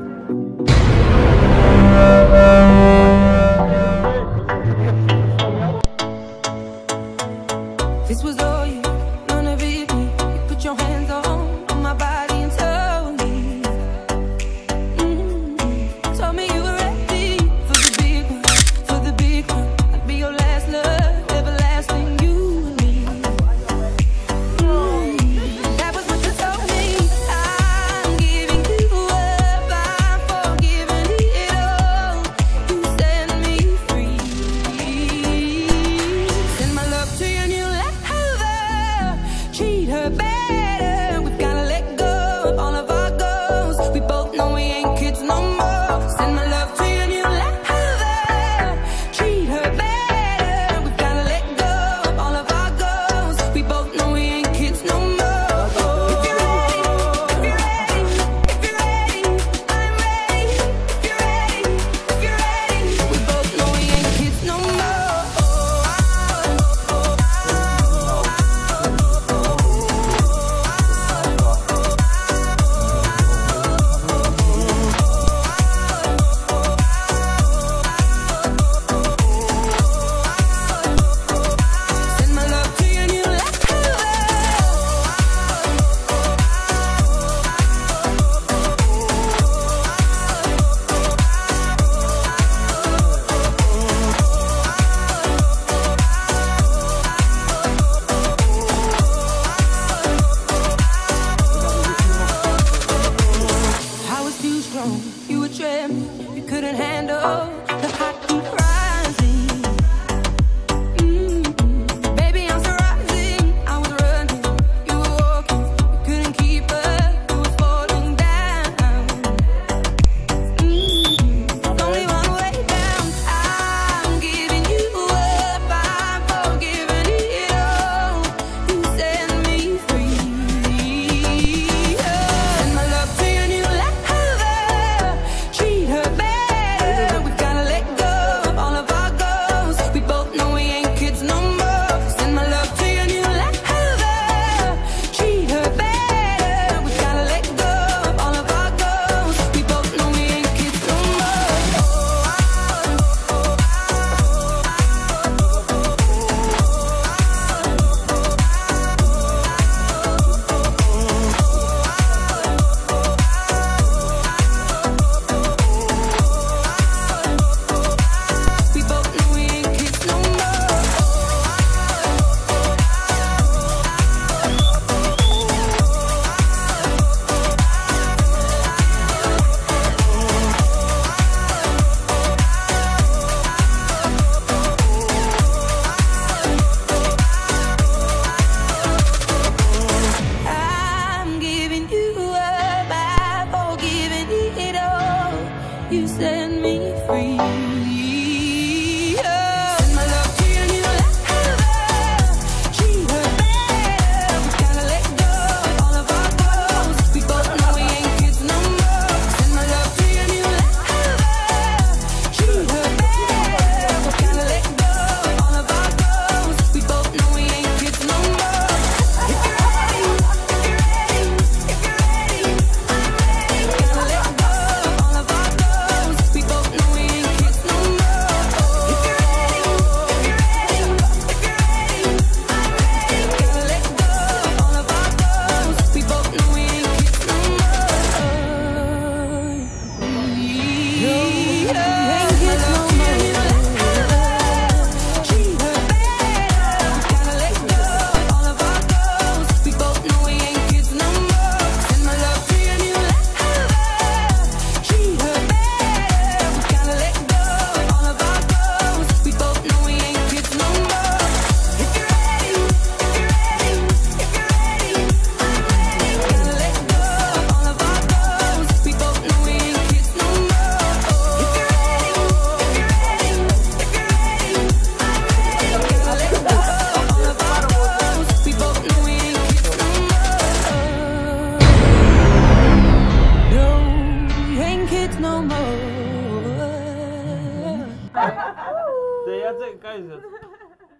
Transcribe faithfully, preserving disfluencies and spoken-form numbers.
This was all you, none of it me. You put your hands on, on my body and told me, mm, told me you were ready for the big one, for the big one. I'd be your last love, everlasting, you and me. Mm, that was what you told me. I'm giving you up, I'm forgiving it all. You set me free. Send my love to your new life. Treat her better. We've gotta let go of all of our goals. We both know we ain't kids no more. Send my love to your new lover. Treat her better. We've gotta let go of all of our goals. We both know we ain't kids no more. If you're ready, if you're ready, if you're ready, I'm ready. If you're ready, if you're ready, we both know we ain't kids no more. You were trembling, you couldn't handle